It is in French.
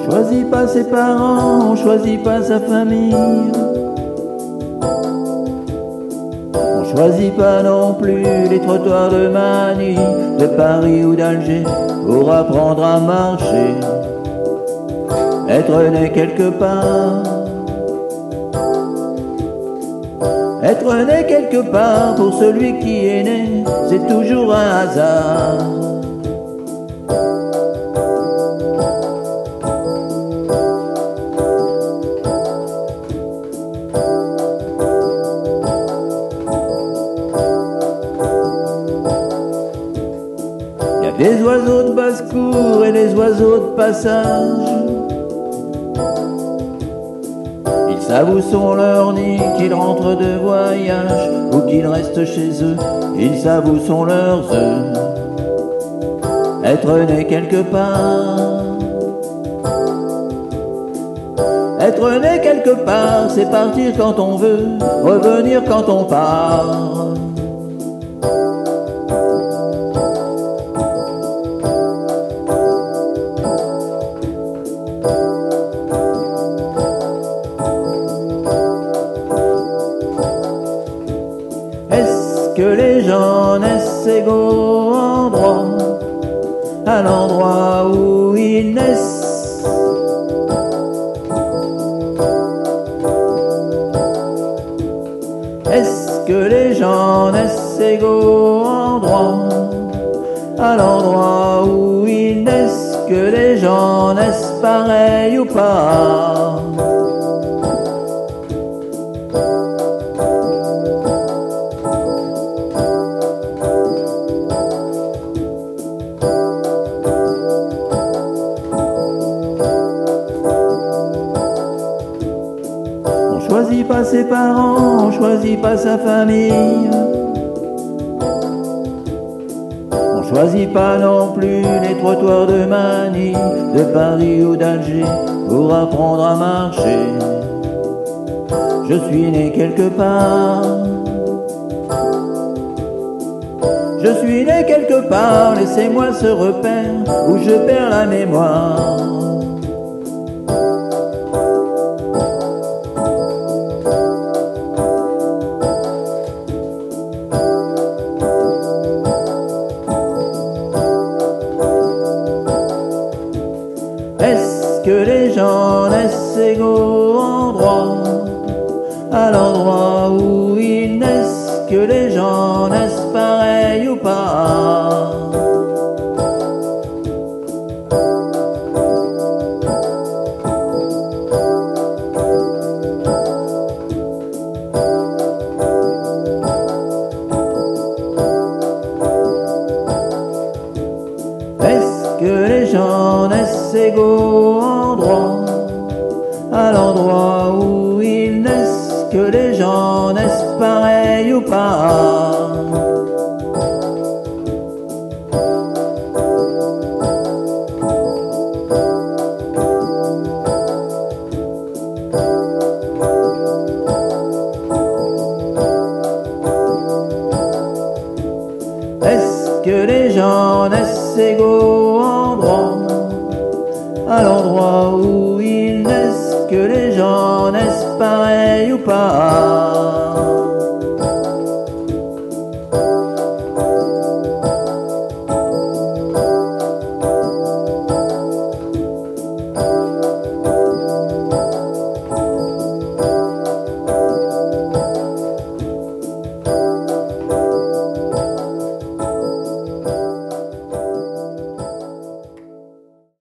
On choisit pas ses parents, on choisit pas sa famille. On choisit pas non plus les trottoirs de Manille, de Paris ou d'Alger, pour apprendre à marcher. Être né quelque part, être né quelque part, pour celui qui est né, c'est toujours un hasard. Il y a des oiseaux de basse-cour et des oiseaux de passage. Ils savent où sont leurs nids, qu'ils rentrent de voyage ou qu'ils restent chez eux. Ils savent où sont leurs oeufs. Être né quelque part, être né quelque part, c'est partir quand on veut, revenir quand on part. Est-ce que les gens naissent égaux en droit, à l'endroit où ils naissent? Est-ce que les gens naissent égaux en droit, à l'endroit où ils naissent? Que les gens naissent pareils ou pas? On choisit pas ses parents, on choisit pas sa famille. On choisit pas non plus les trottoirs de Manille, de Paris ou d'Alger, pour apprendre à marcher. Je suis né quelque part, je suis né quelque part, laissez-moi ce repère où je perds la mémoire. Est-ce que les gens naissent égaux en droit, à l'endroit où ils naissent? Que les gens naissent pareils ou pas? Est-ce que les gens naissent égaux en droit, à l'endroit où ils naissent? Que les gens naissent pareils ou pas? Est-ce que les gens naissent égaux en droit, à l'endroit où ils naissent? Que les